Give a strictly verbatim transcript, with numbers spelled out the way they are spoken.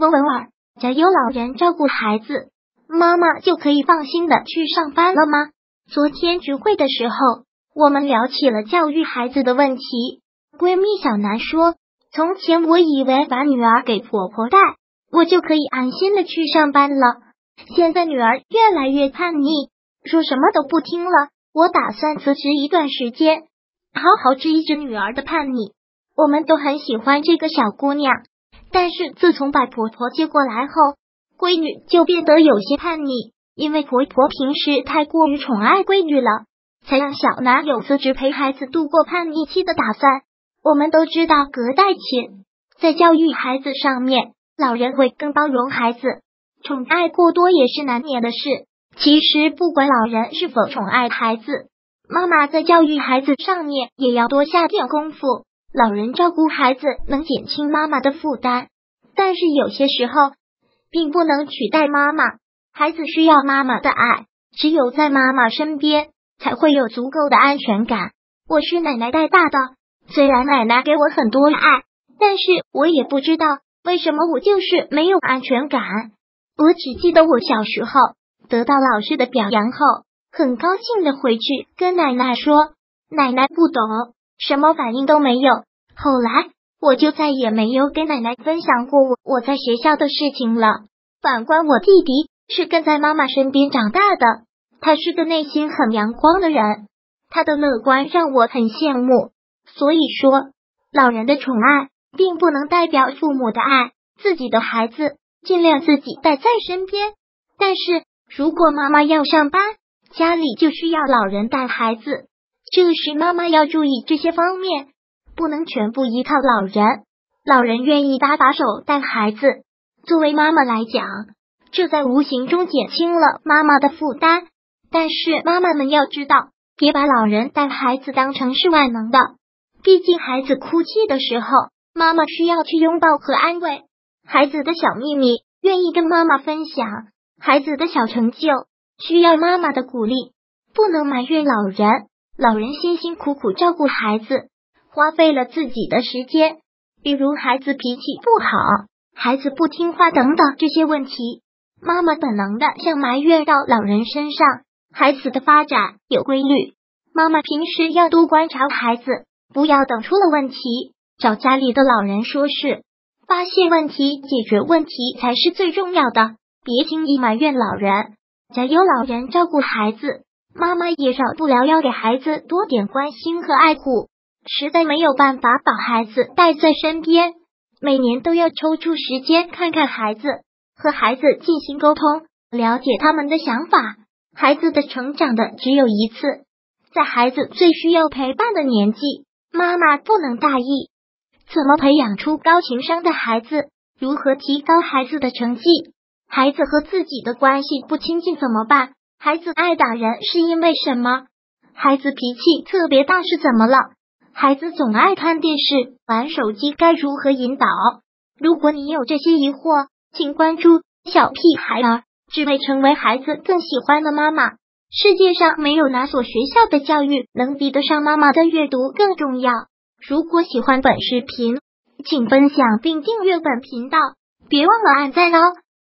闻闻儿，家有老人照顾孩子，妈妈就可以放心的去上班了吗？昨天聚会的时候，我们聊起了教育孩子的问题。闺蜜小南说，从前我以为把女儿给婆婆带，我就可以安心的去上班了。现在女儿越来越叛逆，说什么都不听了，我打算辞职一段时间，好好治一治女儿的叛逆。我们都很喜欢这个小姑娘，但是自从把婆婆接过来后，闺女就变得有些叛逆，因为婆婆平时太过于宠爱闺女了，才让小南有辞职陪孩子度过叛逆期的打算。我们都知道隔代亲，在教育孩子上面，老人会更包容孩子，宠爱过多也是难免的事。其实不管老人是否宠爱孩子，妈妈在教育孩子上面也要多下点功夫。老人照顾孩子能减轻妈妈的负担，但是有些时候并不能取代妈妈。孩子需要妈妈的爱，只有在妈妈身边才会有足够的安全感。我是奶奶带大的，虽然奶奶给我很多爱，但是我也不知道为什么我就是没有安全感。我只记得我小时候得到老师的表扬后，很高兴的回去跟奶奶说，奶奶不懂，什么反应都没有。后来我就再也没有跟奶奶分享过我我在学校的事情了。反观我弟弟是跟在妈妈身边长大的，他是个内心很阳光的人，他的乐观让我很羡慕。所以说，老人的宠爱并不能代表父母的爱，自己的孩子尽量自己带在身边。但是如果妈妈要上班，家里就需要老人带孩子，这时妈妈要注意这些方面，不能全部依靠老人。老人愿意搭把手带孩子，作为妈妈来讲，这在无形中减轻了妈妈的负担。但是妈妈们要知道，别把老人带孩子当成是万能的，毕竟孩子哭泣的时候，妈妈需要去拥抱和安慰，孩子的小秘密愿意跟妈妈分享，孩子的小成就需要妈妈的鼓励，不能埋怨老人。老人辛辛苦苦照顾孩子，花费了自己的时间，比如孩子脾气不好，孩子不听话等等这些问题，妈妈本能的想埋怨到老人身上。孩子的发展有规律，妈妈平时要多观察孩子，不要等出了问题找家里的老人说事，发现问题解决问题才是最重要的，别轻易埋怨老人。家有老人照顾孩子，妈妈也少不了要给孩子多点关心和爱护，实在没有办法把孩子带在身边，每年都要抽出时间看看孩子，和孩子进行沟通，了解他们的想法。孩子的成长的只有一次，在孩子最需要陪伴的年纪，妈妈不能大意。怎么培养出高情商的孩子？如何提高孩子的成绩？孩子和自己的关系不亲近怎么办？孩子爱打人是因为什么？孩子脾气特别大是怎么了？孩子总爱看电视、玩手机，该如何引导？如果你有这些疑惑，请关注小屁孩儿，只为成为孩子更喜欢的妈妈。世界上没有哪所学校的教育能比得上妈妈的阅读更重要。如果喜欢本视频，请分享并订阅本频道，别忘了按赞哦。